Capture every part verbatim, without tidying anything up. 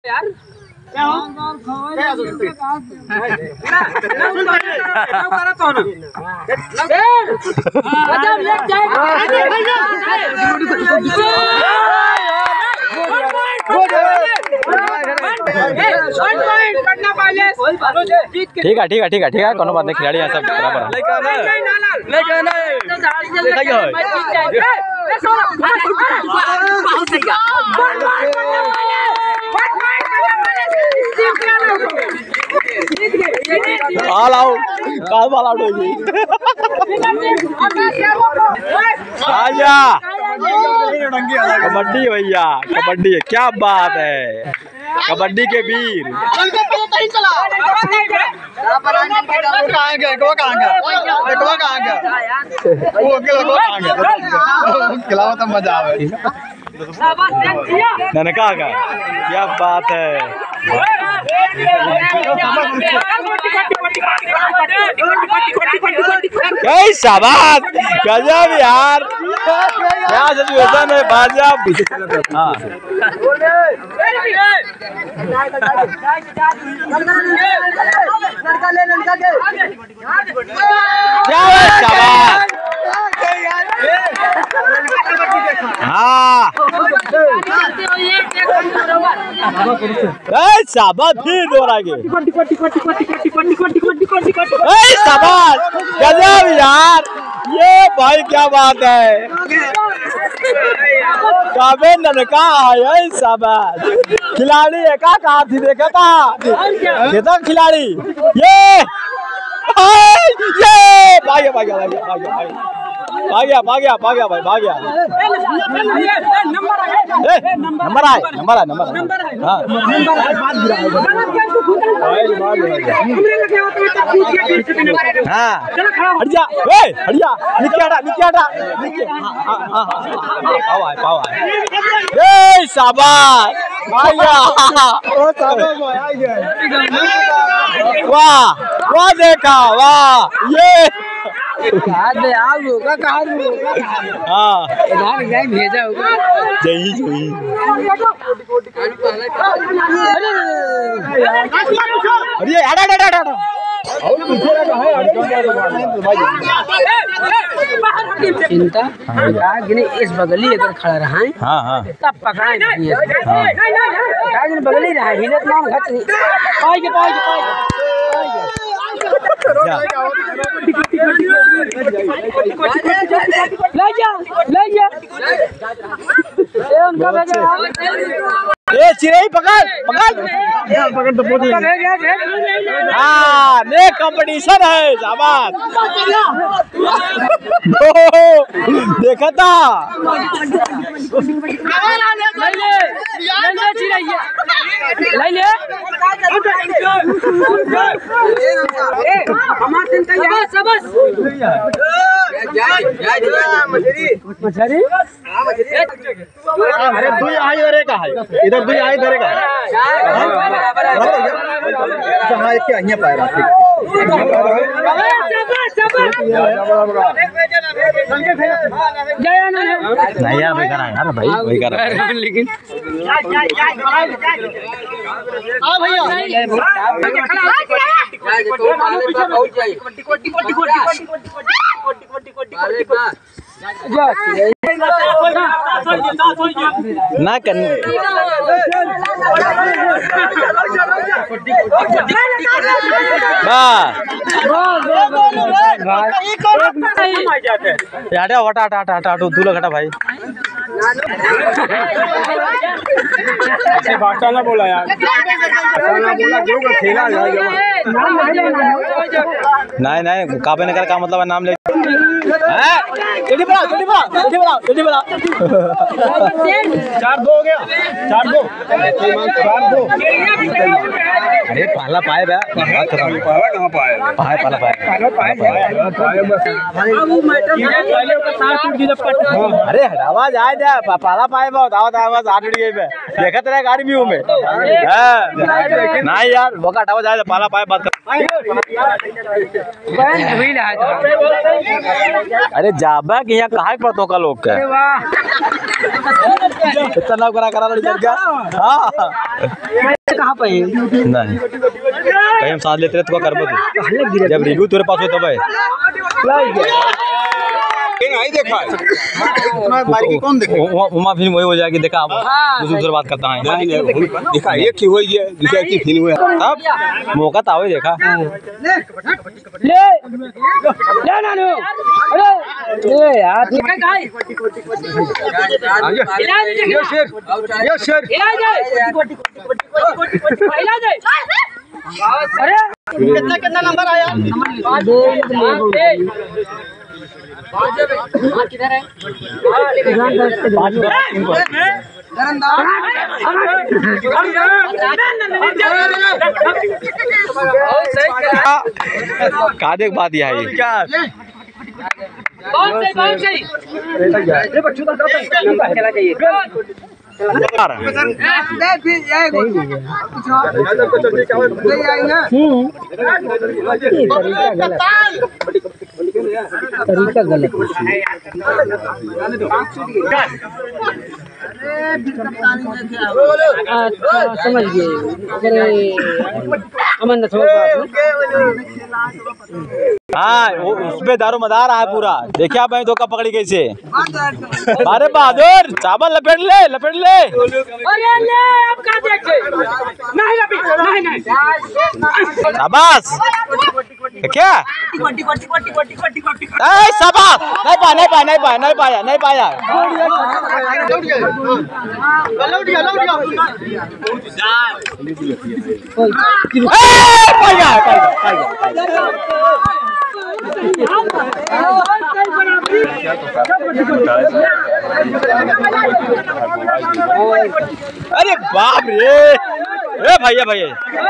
यार क्या हो क्या हो करा तो ना अजब लेट जाएगा ठीक है ठीक है ठीक है ठीक है कोनो बात नहीं, खिलाड़ी हैं सब बराबर ऑल आउट काल बॉल आउट होगी। आजा कबड्डी भैया कबड्डी है, क्या बात है, कबड्डी के वीर। खिलाओ तो मजा आवे। ननका का क्या बात है। शाबाश गजब यार, क्या सिचुएशन है बाजियाब। हाँ हाँ शाबाश, फिर दोहराएंगे। शाबाश गजब यार, ये भाई क्या बात है, काबे ननका है। शाबाश खिलाड़ी है का कहा थी देखा था देखा खिलाड़ी ये ये भाग्या भाग्या भाग्या भाग्या भाग्या भाग्या भाग्या भाई भाग्या। नंबर आए नंबर आए नंबर हाँ हाँ हटिया हटिया नीचे हटा नीचे हटा नीचे। पाव आए पाव आए। शाबाश वाह वाह देखा वाह ये हाँ भेजा होगा जही जही। अरे हटा हटा हटा चिंता इस बगली लेकर खड़ा रहा है। हाँ हाँ तब पकड़ा बगली रहा है हिलत नाम घट नहीं पाई के पाई के पाई ले जा ले जा ए चिड़ै पकड़ पकड़ पकड़ तो पहुंच हाँ ने कंपटीशन है। शाबाश देखा था ले ले अरे दुई आई धरे का है इधर दुई आई धरे का हाँ एक यहाँ पाए रहा नहीं यार वही करा यार भाई वही करा लेकिन ना कर हटा हटा हटा हटा हटा दूल्हा घटा भाई ऐसे बात ना बोला यार ना बोला जो खेला नहीं नहीं काबे ने कर का मतलब नाम ले जल्दी बनाओ जल्दी बनाओ जल्दी बनाओ जल्दी बनाओ। चार दो हो गया चार दो चार दो। अरे पाला पाए बे कहाँ पाए पाए पाला पाए अरे हटावा जाए जा पाला पाए बहुत आवाज आवाज आठ उड़ गई बे देखा तेरा गाड़ी भी हूँ मैं नहीं यार वो हटावा जाए पाला पाए बात कर। अरे जाबा कि यहाँ कहाँ पर तो का लोग का इतना करा करा लड़ गया। हाँ कहाँ पे नहीं कहीं हम साथ लेते रहे तो कर बो जब रिव्यू तेरे पास हो तब है नहीं देखा है बारीकी कौन देखे उमा फिल्म वही हो जाएगी देखा अब दूसरी बात करता है देखा एक ही हुई है दूसरा की फिल्म हुई अब मौका तो आओ देखा ले ले नानू अरे ये यार यो शेर यो शेर अरे कितना कितना नंबर आया किधर है का देख बात यह है तरीका गलत अच्छा समझ गए अमन हाँ उसमें दारो मदार है पूरा देखिए आप धोखा पकड़ी कैसे अरे बहादुर चावल लपेट ले लपेट ले अरे ले अब क्या देखे नहीं लपेट नहीं नहीं शाबाश क्या ए शाबाश नहीं पाया नहीं पाया नहीं पाया नहीं पाया नहीं पाया पाया अरे बाप रे ए भैया भैया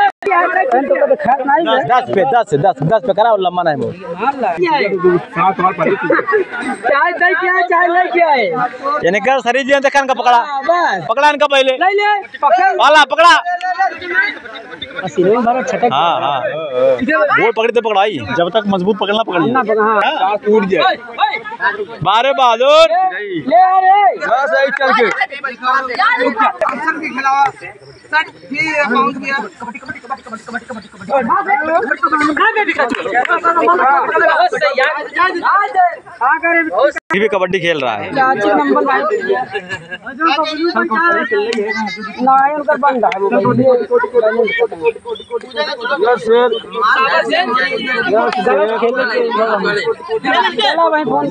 दस पे दस दस दस पे कराओ लम्बा नहीं वो चाय चाय क्या चाय ले क्या है यानी कर शरीर जी देखा इनका पकड़ा पकड़ा इनका पहले ले ले पकड़ वाला पकड़ा सिरे भरा छटक हाँ हाँ वो पकड़ी तो पकड़ाई जब तक मजबूत पकड़ना पकड़ना हां टूट जाए बारे बहादुर ले अरे बस यही चल के के खिलावा सट फिर पहुंच गया ये भी कबड्डी खेल रहा है नंबर नाइन का बंदा है वो गलत खेलने चला भाई फोन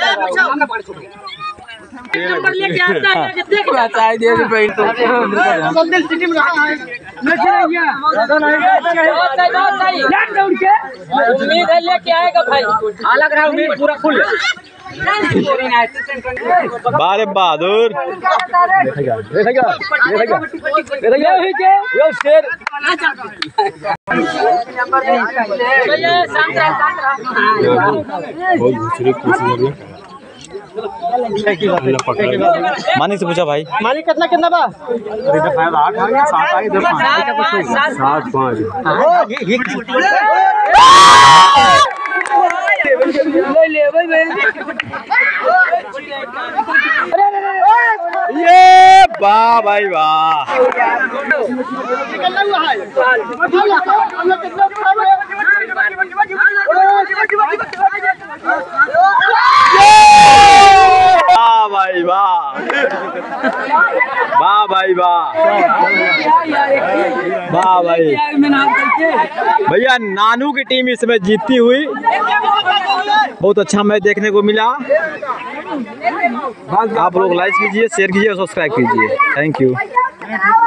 नंबर लेके आता है देख ला चाय दे दे भाई तो संदेश सिटी में रहा है नहीं भैया दादा नहीं बहुत सही बहुत सही लट दौड़ के उम्मीद है लेके आएगा भाई अलग रहा उम्मीद पूरा फुल बारे बहादुर देखेगा देखेगा देखेगा देखेगा के यो शेर भैया शांत रहा शांत रहा बहुत दूसरे मानी से पूछा भाई मालिक कितना कितना बा इधर शायद आठ आ गया सात आ गया इधर पाँच सात पाँच ले ले भाई भाई ये वाह भाई वाह वाह भाई वाह वाह भाई वाह वाह भाई भैया नानू की टीम इसमें जीतती हुई बहुत अच्छा मैच देखने को मिला। आप लोग लाइक कीजिए शेयर कीजिए सब्सक्राइब कीजिए थैंक यू।